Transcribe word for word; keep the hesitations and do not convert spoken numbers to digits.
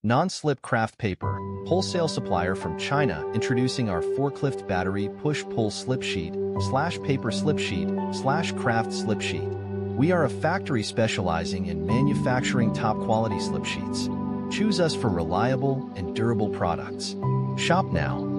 Non-slip Kraft Paper, wholesale supplier from China, introducing our Forklift battery push-pull slip sheet slash paper slip sheet slash Kraft Slip Sheet. We are a factory specializing in manufacturing top-quality slip sheets. Choose us for reliable and durable products. Shop now